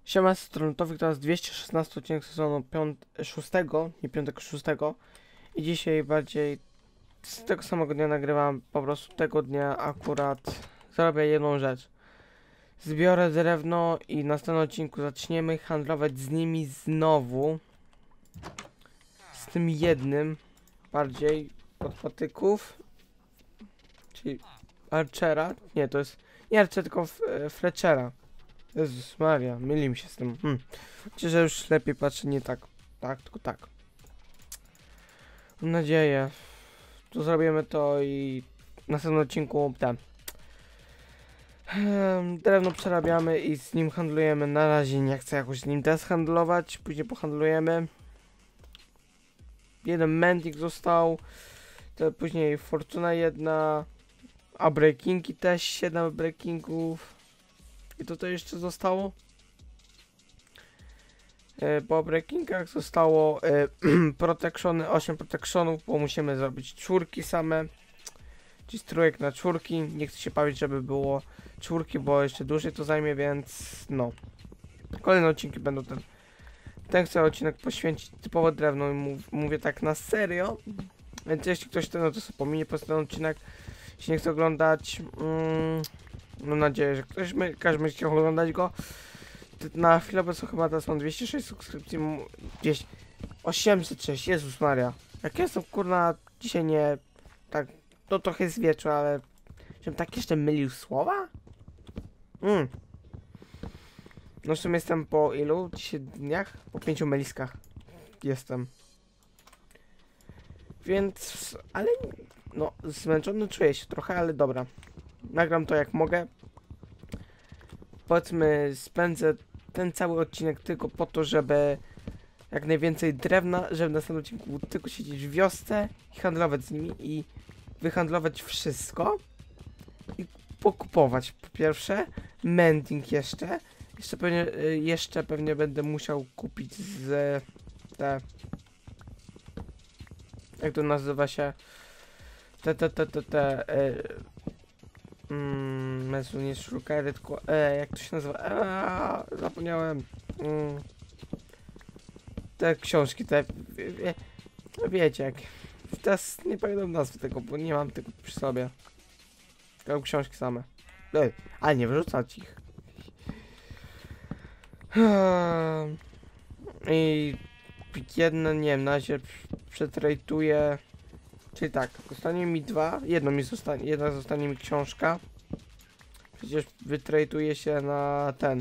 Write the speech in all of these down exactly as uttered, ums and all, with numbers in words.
Siema, z strony Towik, to jest dwieście szesnasty odcinek sezonu szóstego, nie piątego, szóstego. I dzisiaj bardziej z tego samego dnia nagrywam, po prostu tego dnia akurat zrobię jedną rzecz. Zbiorę drewno i na następnym odcinku zaczniemy handlować z nimi znowu. Z tym jednym, bardziej od patyków. Czyli Archera, nie to jest, nie Archer, tylko e, Fletchera. Jezus Maria, myli mi się z tym. Hmm. Chociaż że już lepiej patrzę, nie tak. Tak, tylko tak. Mam nadzieję. Tu zrobimy to i w następnym odcinku ten. Hmm, drewno przerabiamy i z nim handlujemy. Na razie nie chcę jakoś z nim też handlować. Później pohandlujemy. Jeden mending został. To później fortuna jedna. A breakingi też siedem breakingów. I to to jeszcze zostało? E, po breakingach zostało e, protectiony, osiem protectionów, bo musimy zrobić czwórki same. Czyli z trójek na czwórki. Nie chcę się bawić, żeby było czwórki, bo jeszcze dłużej to zajmie, więc no. Kolejne odcinki będą ten. Ten chcę odcinek poświęcić typowo drewno i mów, mówię tak na serio. Więc jeśli ktoś ten, no to sobie pominie po ten odcinek. Jeśli nie chce oglądać, mm, mam nadzieję, że ktoś my, każdy będzie chciał oglądać go. Na chwilę obecną chyba teraz mam dwieście sześć subskrypcji, gdzieś osiemset sześć, Jezus Maria. Jak jestem kurna, dzisiaj nie, tak, to trochę jest wieczór, ale żebym tak jeszcze mylił słowa? Mm. No w sumie jestem po ilu? Dzisiaj dniach? Po pięciu myliskach jestem. Więc, ale, no zmęczony czuję się trochę, ale dobra. Nagram to jak mogę. Powiedzmy, spędzę ten cały odcinek tylko po to, żeby jak najwięcej drewna, żeby na następnym odcinku tylko siedzieć w wiosce i handlować z nimi i wyhandlować wszystko i pokupować. Po pierwsze, mending jeszcze. Jeszcze pewnie, jeszcze pewnie będę musiał kupić z te, jak to nazywa się, te, te, te, te, te e, mm, mesu, nie szrukery, tylko, e, jak to się nazywa, eee, zapomniałem, mm. Te książki, te, wie, wie, wiecie jak, teraz nie pamiętam nazwy tego, bo nie mam tego przy sobie. Tylko książki same. Ej, ale nie wyrzucać ich. I jedno, nie wiem, na razie przetrajtuję. Czyli tak, zostanie mi dwa, jedno mi zostanie, jedna zostanie mi książka. Przecież wytrajtuje się na ten.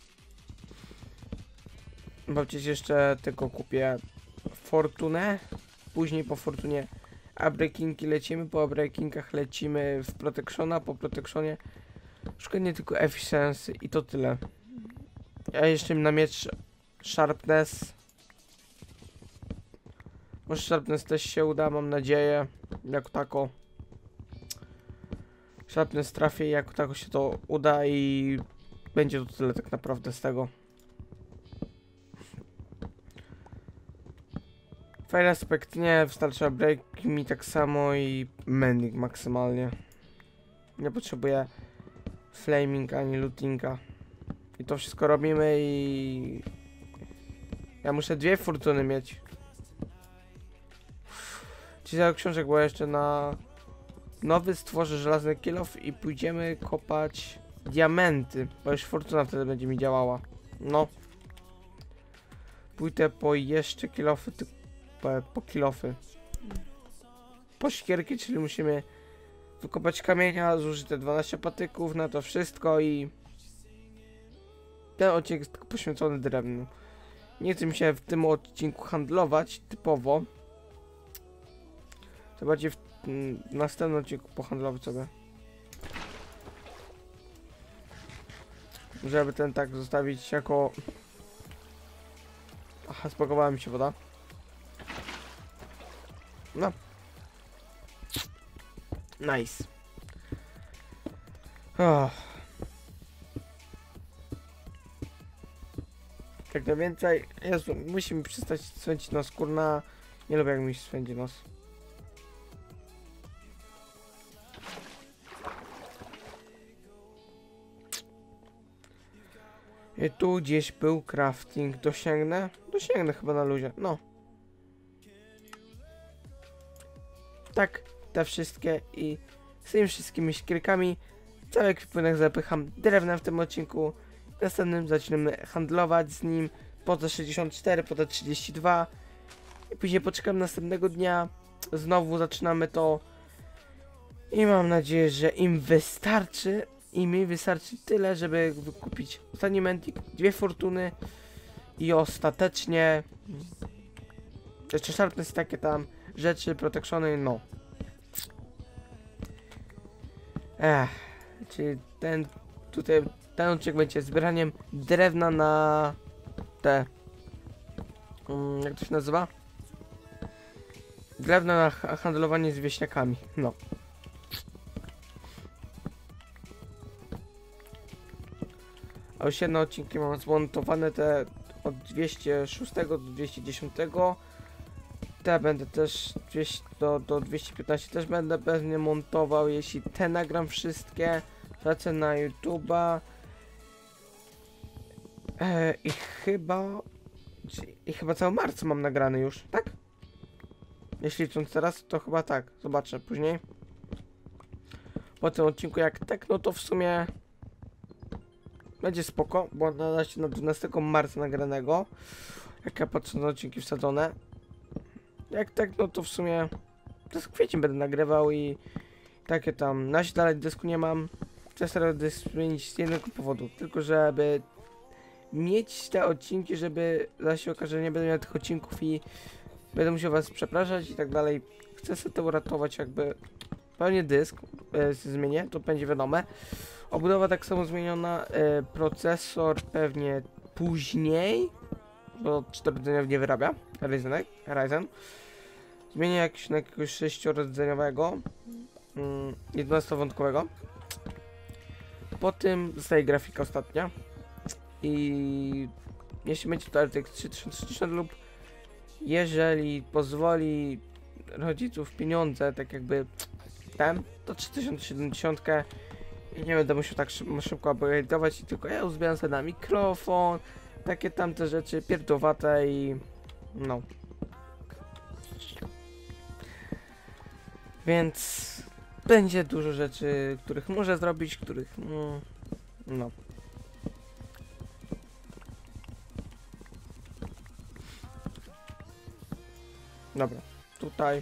Bo przecież jeszcze tylko kupię fortunę. Później po fortunie breakingi lecimy, po breakingach lecimy w protectiona, po protectionie szukanie tylko efficiency i to tyle. Ja jeszcze na miecz sharpness. Może sharpness też się uda, mam nadzieję. Jak tako. Sharpness trafię, jak tako się to uda i będzie to tyle tak naprawdę z tego. Fire aspect nie, wystarczy break mi tak samo i mending maksymalnie. Nie potrzebuję flaming ani lootinga. I to wszystko robimy i ja muszę dwie fortuny mieć. Ci za książek, bo jeszcze na nowy stworzę żelazny kill off i pójdziemy kopać diamenty, bo już fortuna wtedy będzie mi działała. No. Pójdę po jeszcze kill offy, po, po kill offy. Po siekierki, czyli musimy wykopać kamienia, zużyć te dwanaście patyków na to wszystko i ten odcinek jest tylko poświęcony drewnu. Nie chcę mi się w tym odcinku handlować typowo. To bardziej w, w następnym odcinku pohandlować sobie. Żeby ten tak zostawić jako... Aha, spakowała mi się woda. No. Nice. Oh. Jak najwięcej... Jezu, musi mi przestać swędzić nos, kurna. Nie lubię jak mi się swędzi nos. I tu gdzieś był crafting. Dosięgnę? Dosięgnę chyba na luzie. No. Tak, te wszystkie i z tymi wszystkimi szkierkami cały ekwipunek zapycham drewnem w tym odcinku. W następnym zaczniemy handlować z nim. Po to sześćdziesiąt cztery, po to trzydzieści dwa. I później poczekam następnego dnia. Znowu zaczynamy to. I mam nadzieję, że im wystarczy. I mi wystarczy tyle, żeby wykupić ostatni mentik, dwie fortuny. I ostatecznie jeszcze sharpness, takie tam rzeczy, protectiony, no. Ech, czyli ten tutaj, ten odcinek będzie zbieraniem drewna na te, um, jak to się nazywa? Drewna na ha handlowanie z wieśniakami, no. A już jedne odcinki mam zmontowane, te od dwieście szóstego do dwieście dziesiątego. Te będę też dwieście, do, do dwieście piętnaście też będę pewnie montował. Jeśli te nagram wszystkie, tracę na YouTube'a. E, I chyba... I chyba cały marc mam nagrany już, tak? Jeśli licząc teraz, to chyba tak. Zobaczę później. Po tym odcinku jak tak, no to w sumie będzie spoko, bo nada się na dwunastego marca nagranego. Jak ja patrzę na odcinki wsadzone. Jak tak, no to w sumie to z kwiecień będę nagrywał i takie tam. Na razie dalej dysku nie mam. Chcę sobie dysk zmienić z jednego powodu, tylko żeby mieć te odcinki, żeby zaś się okaże, że nie będę miał tych odcinków i będę musiał was przepraszać i tak dalej. Chcę sobie to uratować, jakby pewnie dysk e, zmienię, to będzie wiadome. Obudowa tak samo zmieniona, e, procesor pewnie później, bo czterorodzeniowy nie wyrabia, Ryzenek, Ryzen. Zmienię jakiś na jakiegoś sześciorodzeniowego, mm, jedenastowątkowego. Po tym zostaje grafika ostatnia. I jeśli będzie to R T X trzy tysiące sześćdziesiąt lub jeżeli pozwoli rodziców pieniądze, tak jakby ten, to trzy tysiące siedemdziesiąt i nie będę musiał tak szyb szybko upgrade'ować i tylko ja uzbieram sobie na mikrofon, takie tamte rzeczy pierdowate i no. Więc będzie dużo rzeczy, których muszę zrobić, których no, no. Dobra, tutaj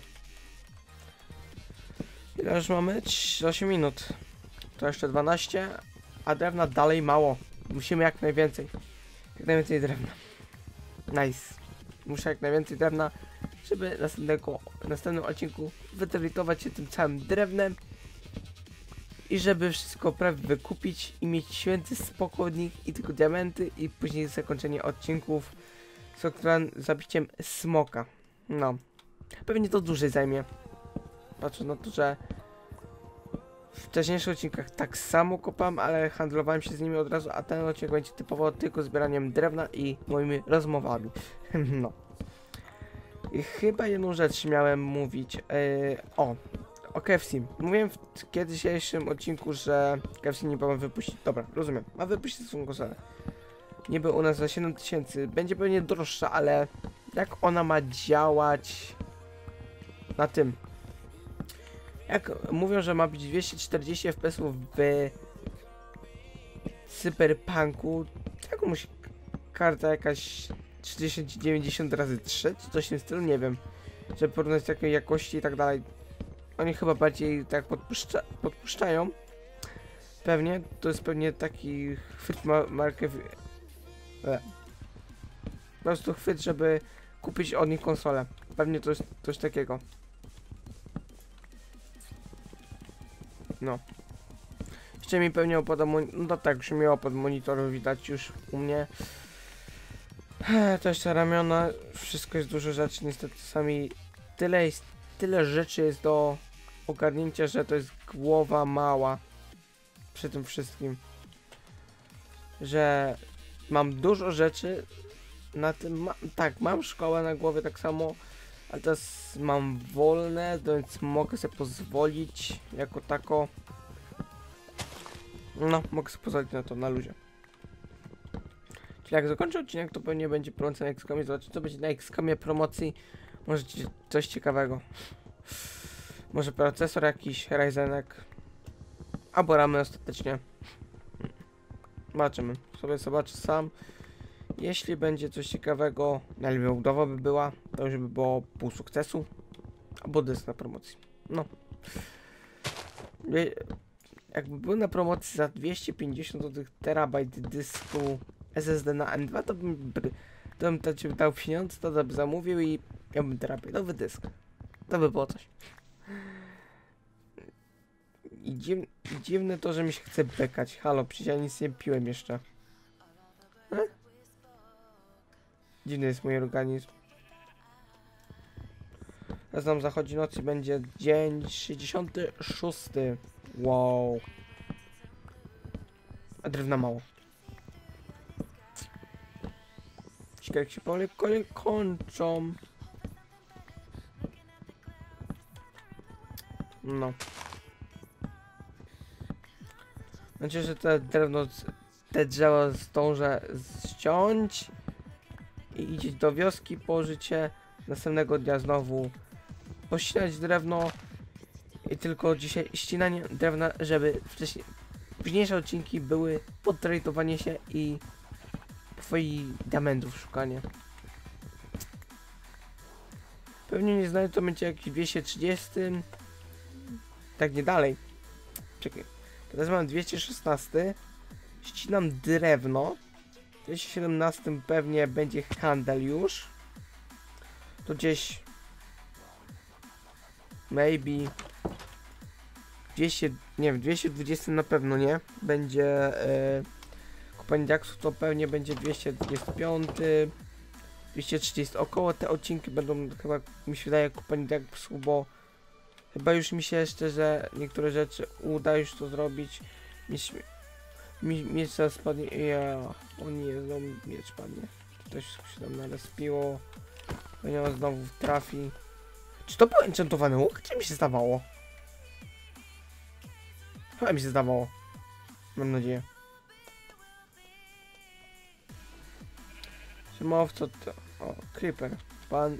ile już mamy? osiem minut. To jeszcze dwanaście, a drewna dalej mało. Musimy jak najwięcej. Jak najwięcej drewna. Nice. Muszę jak najwięcej drewna, żeby następnego, w następnym odcinku wydelitować się tym całym drewnem i żeby wszystko prawie wykupić i mieć święty spokojnik i tylko diamenty i później zakończenie odcinków z zabiciem smoka. No. Pewnie to dłużej zajmie. Patrzę na to, że w wcześniejszych odcinkach tak samo kopam, ale handlowałem się z nimi od razu, a ten odcinek będzie typowo tylko zbieraniem drewna i moimi rozmowami. No. I chyba jedną rzecz miałem mówić. Yy, o, o K F C. Mówiłem w kiedyśniejszym odcinku, że K F C nie ma wypuścić. Dobra, rozumiem. Ma wypuścić swoją konsolę. Niby u nas za siedem tysięcy. Będzie pewnie droższa, ale jak ona ma działać na tym? Jak mówią, że ma być dwieście czterdzieści F P S ów w Cyberpunku, jak musi karta jakaś trzydzieści dziewięćdziesiąt razy trzy, czy coś w tym stylu, nie wiem. Żeby porównać takiej jakości i tak dalej. Oni chyba bardziej tak podpuszcza, podpuszczają. Pewnie, to jest pewnie taki chwyt ma markę. E. Po prostu chwyt, żeby kupić od nich konsolę. Pewnie to jest coś takiego. No. Jeszcze mi pewnie opada monitor. No tak, już mi opad monitoru widać już u mnie. To jeszcze ramiona. Wszystko jest dużo rzeczy. Niestety sami tyle jest, tyle rzeczy jest do ogarnięcia, że to jest głowa mała przy tym wszystkim. Że mam dużo rzeczy na tym. Ma tak, mam szkołę na głowie tak samo. Ale teraz mam wolne, więc mogę sobie pozwolić jako tako. No, mogę sobie pozwolić na to na luzie. Jak zakończę odcinek, to pewnie będzie promocja na X-Comie. Zobaczcie, co będzie na X-Comie promocji. Może coś ciekawego. Może procesor jakiś, Ryzenek. Albo ramy ostatecznie. Zobaczymy. Sobie zobaczę sam. Jeśli będzie coś ciekawego, najlepiej budowa by była, to już by było pół sukcesu. Albo dysk na promocji. No. Jakby był na promocji za dwieście pięćdziesiąt terabajt dysku S S D na M dwa, to bym, to bym to dał pieniądze, to by zamówił i miałbym terabajtowy dysk. To by było coś. I, dziw, I dziwne to, że mi się chce bekać. Halo, przecież ja nic nie piłem jeszcze. He? Dziwny jest mój organizm. Teraz nam zachodzi noc i będzie dzień sześćdziesiąty szósty. Wow. A drewna mało. Jak się powoli kolej kończą. No. Znaczy, że te drewno, te drzewo zdążę ściąć i iść do wioski, położyć się. Następnego dnia znowu pościnać drewno i tylko dzisiaj ścinanie drewna, żeby wcześniej, późniejsze odcinki były podtrajtowanie się i twoich diamentów szukanie. Pewnie nie znajdę, to będzie jakiś dwieście trzydzieści. Tak nie dalej. Czekaj. Teraz mam dwieście szesnaście. Ścinam drewno. dwieście siedemnaście pewnie będzie handel już. To gdzieś maybe dwieście, nie wiem, dwieście dwadzieścia na pewno nie. Będzie e, kupowanie diaksów, to pewnie będzie dwieście dwadzieścia pięć, dwieście trzydzieści. Około te odcinki będą chyba, mi się wydaje, kupowanie diaksów, bo chyba już mi się szczerze niektóre rzeczy uda już to zrobić. Mieć, mi, mieć teraz spadnie. Ja, o nie, znowu miecz padnie. To się tam narespiło. To znowu trafi. Czy to był enchantowany łuk? Czy mi się zdawało? Chyba mi się zdawało. Mam nadzieję. Szymowco to... O, creeper. Pan...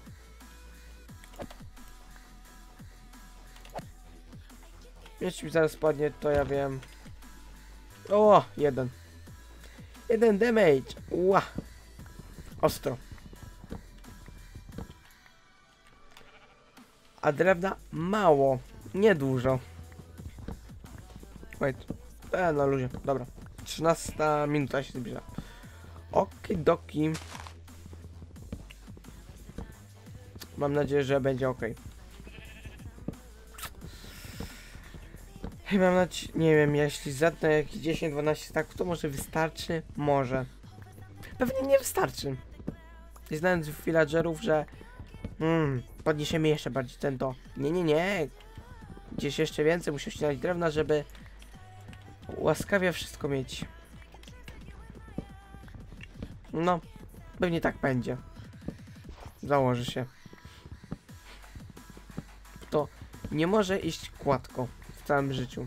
Jeśli mi zaraz spadnie, to ja wiem. O, jeden. Jeden damage. Ła. Ostro. A drewna mało. Niedużo. Wait. E, na luzie. Dobra. trzynasta minuta się zbliża. Okidoki. Mam nadzieję, że będzie ok. Mam nadzieję, nie wiem, jeśli zatnę jakieś dziesięć dwanaście staków, to może wystarczy? Może. Pewnie nie wystarczy. I znając villagerów, że hmm, podniesiemy jeszcze bardziej ten to. Nie, nie, nie. Gdzieś jeszcze więcej, muszę ścinać drewna, żeby łaskawie wszystko mieć. No, pewnie tak będzie. Założy się. To nie może iść gładko w całym życiu.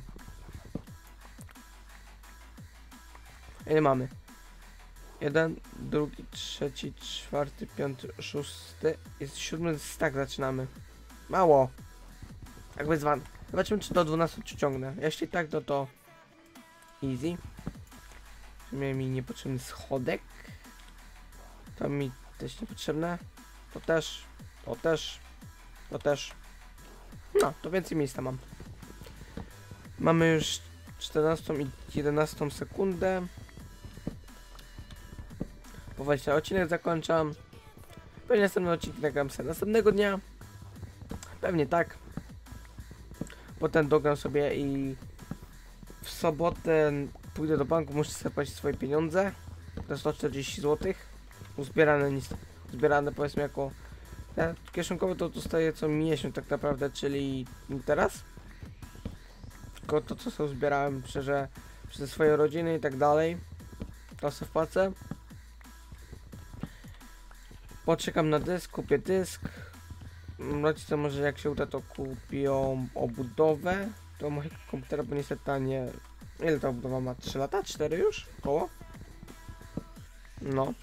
Ile mamy? Jeden, drugi, trzeci, czwarty, piąty, szósty. Jest siódmy stack, zaczynamy. Mało. Jak wyzwan. Zobaczymy, czy do dwunastu ciągnę. Jeśli tak, no to easy. Miałem mi niepotrzebny schodek. To mi też niepotrzebne. To też. To też. To też. No, to więcej miejsca mam. Mamy już czternastą i jedenastą sekundę. Powoli ten odcinek zakończam. Pewnie następny odcinek nagram sobie następnego dnia. Pewnie tak. Potem dogram sobie i w sobotę pójdę do banku, muszę sobie płacić swoje pieniądze. To sto czterdzieści złotych. Uzbierane nic. Uzbierane powiedzmy jako ja, kieszonkowe to dostaję co miesiąc tak naprawdę, czyli teraz. Tylko to co sobie zbierałem przez, przez swoje rodziny i tak dalej. To sobie wpłacę. Poczekam na dysk, kupię dysk. Rodzice może jak się uda to kupią obudowę do mojego komputera, bo niestety nie... Ile ta obudowa ma? trzy lata? cztery już? Koło? No.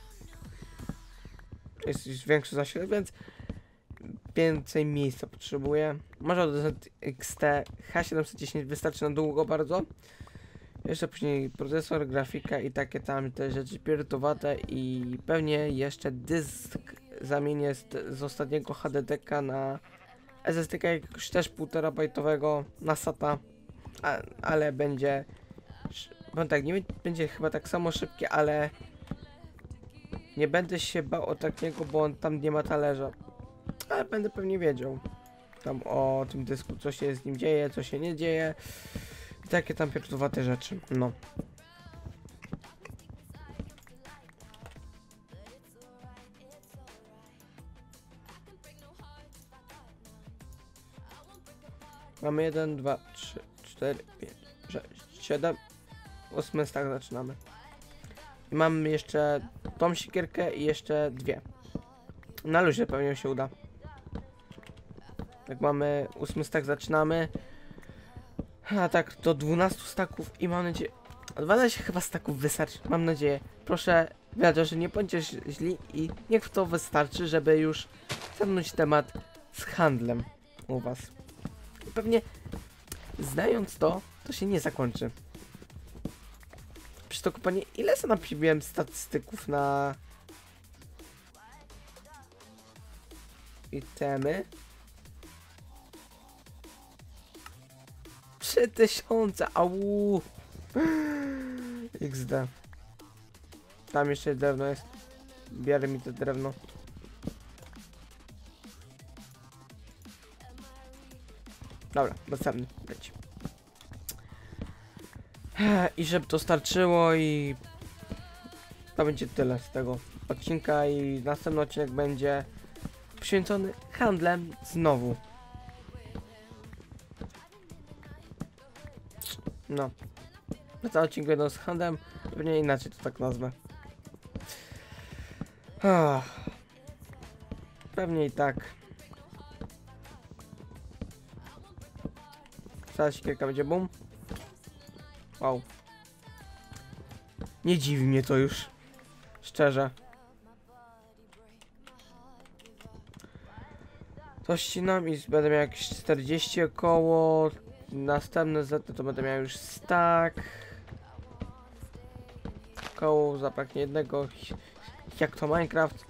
Jest już większy zasięg, więc więcej miejsca potrzebuję. Może od X T H siedemset dziesięć wystarczy na długo bardzo. Jeszcze później procesor, grafika i takie tam te rzeczy pirytowate i pewnie jeszcze dysk zamienię z, z ostatniego H D D K na S S D K jakiegoś też półtora bajtowego na SATA, a, ale będzie, bo tak, nie będzie chyba tak samo szybkie, ale nie będę się bał o takiego, bo on tam nie ma talerza, ale będę pewnie wiedział tam o tym dysku, co się z nim dzieje, co się nie dzieje. Takie tam pierdowate rzeczy, no. Mamy jeden, dwa, trzy, cztery, pięć, sześć, siedem, ósmy stack zaczynamy. I mamy jeszcze tą siekierkę i jeszcze dwie. Na luzie pewnie się uda. Tak, mamy ósmy stack, zaczynamy. A tak, do dwunastu staków i mam nadzieję... dwanaście chyba staków wystarczy, mam nadzieję. Proszę, wiadomo, że nie bądźcie źli i niech to wystarczy, żeby już zamknąć temat z handlem u was. I pewnie, znając to, to się nie zakończy. Przy to kopanie, ile sobie napiłem statystyków na... itemy? trzy tysiące, au! X D. Tam jeszcze drewno jest. Bierę mi to drewno. Dobra, następny leci. I żeby to starczyło i... to będzie tyle z tego odcinka i następny odcinek będzie poświęcony handlem znowu. No. Na cały odcinek będą z handlem, pewnie inaczej to tak nazwę. Ach. Pewnie i tak. Cała siekierka będzie bum. Wow. Nie dziwi mnie to już. Szczerze. To ścinam i będę miał jakieś czterdzieści około. Następne zety to będę miał już stack. Koło zabraknie jednego. Jak to Minecraft.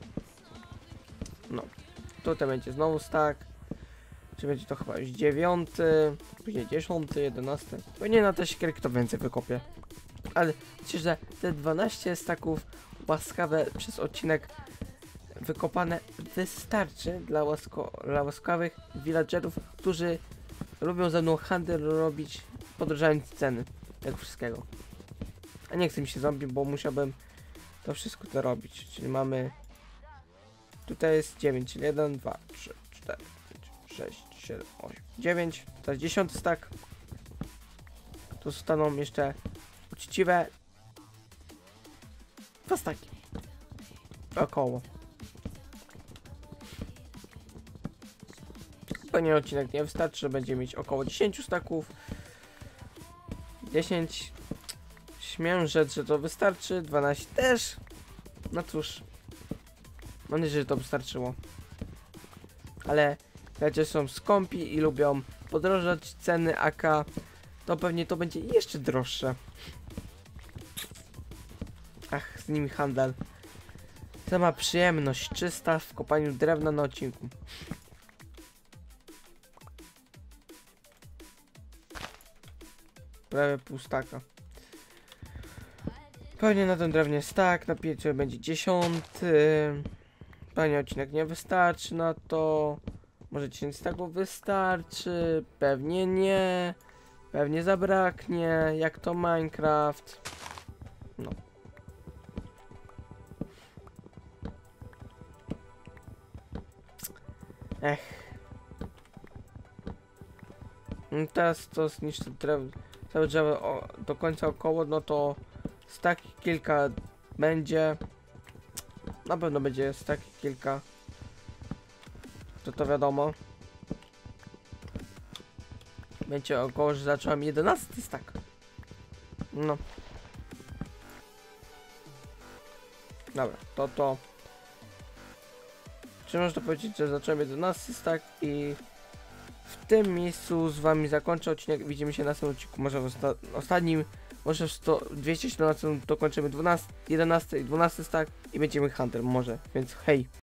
No. Tutaj będzie znowu stack. Czy będzie to chyba już dziewiąty. Później dziesiąty, jedenasty. Pewnie na te siekierki to więcej wykopię. Ale myślę, że te dwanaście stacków łaskawe przez odcinek wykopane wystarczy dla, łasko dla łaskawych villagerów, którzy lubią ze mną handel robić, podróżując ceny tego wszystkiego. A nie chcę mi się zombie, bo musiałbym to wszystko to robić. Czyli mamy... tutaj jest dziewięć, czyli jeden, dwa, trzy, cztery, pięć, sześć, siedem, osiem, dziewięć. To jest dziesiąty stack. Tu zostaną jeszcze uczciwe dwa staki. Około. Pewnie odcinek nie wystarczy, że będzie mieć około dziesięć staków. dziesięć. Śmiem rzec, że to wystarczy. dwanaście też. No cóż. Mam nadzieję, że to wystarczyło. Ale ludzie są skąpi i lubią podrożać ceny A K. To pewnie to będzie jeszcze droższe. Ach, z nimi handel. Sama przyjemność czysta w kopaniu drewna na odcinku. Prawie pół staka. Pewnie na tym drewnie stak, na pięcie będzie dziesiąty. Pewnie odcinek nie wystarczy na to. Może dziesięć staków wystarczy, pewnie nie. Pewnie zabraknie, jak to Minecraft. No. Ech. Teraz to zniszczę drew, całe drzewo o, do końca około, no to stak kilka będzie. Na pewno będzie stak kilka. To to wiadomo. Będzie około, że zacząłem jedenasty stack. No. Dobra, to to. Czy można powiedzieć, że zacząłem jedenasty stack i w tym miejscu z wami zakończę odcinek. Widzimy się na następnym odcinku, może w osta ostatnim, może w sto dwieście siedemnaście dokończymy dwunasty, jedenasty i dwunasty stack i będziemy Hunter, może, więc hej.